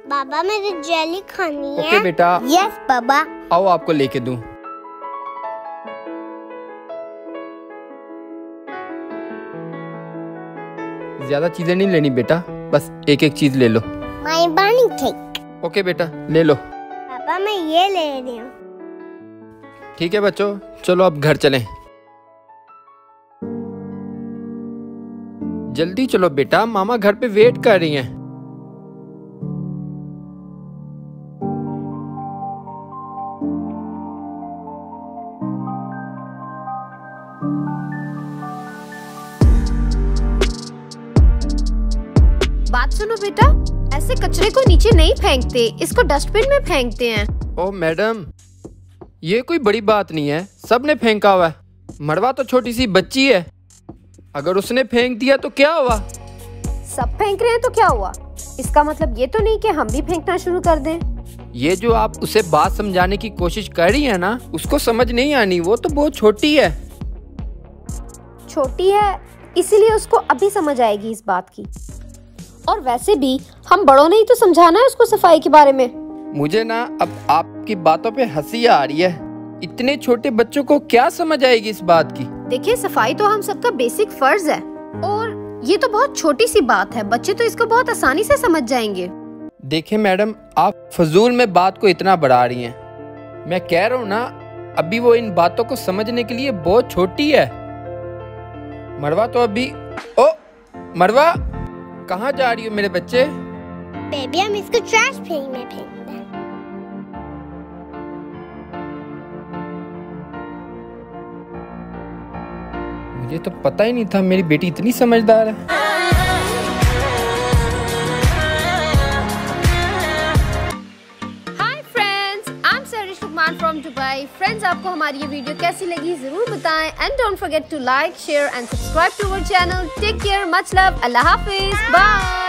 बाबा मुझे जेली खानी है। ओके बेटा। यस बाबा। आओ आपको लेके दूं। ज्यादा चीजें नहीं लेनी बेटा, बस एक एक चीज ले लो। माई बर्नी केक। ओके बेटा ले लो। पापा मैं ये ले रही हूँ। ठीक है बच्चों, चलो अब घर चलें। जल्दी चलो बेटा, मामा घर पे वेट कर रही हैं। बात सुनो बेटा, ऐसे कचरे को नीचे नहीं फेंकते, इसको डस्टबिन में फेंकते हैं। ओ मैडम, ये कोई बड़ी बात नहीं है, सबने फेंका हुआ है। मड़वा तो छोटी सी बच्ची है, अगर उसने फेंक दिया तो क्या हुआ? सब फेंक रहे हैं तो क्या हुआ? इसका मतलब ये तो नहीं कि हम भी फेंकना शुरू कर दें। ये जो आप उसे बात समझाने की कोशिश कर रही है ना, उसको समझ नहीं आनी, वो तो बहुत छोटी है। छोटी है इसीलिए उसको अभी समझ आएगी इस बात की। और वैसे भी हम बड़ों ने ही तो समझाना है उसको सफाई के बारे में। मुझे ना अब आपकी बातों पे हंसी आ रही है। इतने छोटे बच्चों को क्या समझ आएगी इस बात की? देखिए, सफाई तो हम सबका बेसिक फर्ज है और ये तो बहुत छोटी सी बात है, बच्चे तो इसको बहुत आसानी से समझ जाएंगे। देखिए मैडम, आप फजूल में बात को इतना बढ़ा रही हैं। मैं कह रहा हूँ ना, अभी वो इन बातों को समझने के लिए बहुत छोटी है। मड़वा तो अभी। ओ मड़वा, कहाँ जा रही हो मेरे बच्चे? बेबी हम इसको ट्रैश बिन में फेंकते हैं। मुझे तो पता ही नहीं था मेरी बेटी इतनी समझदार है। Hi friends, I am Sarish Lukman from Dubai. Friends, आपको हमारी ये वीडियो कैसी लगी जरूर बताएं and don't forget to like, share and subscribe to our channel. Take care, much love, अल्लाह हाफिज, बाय।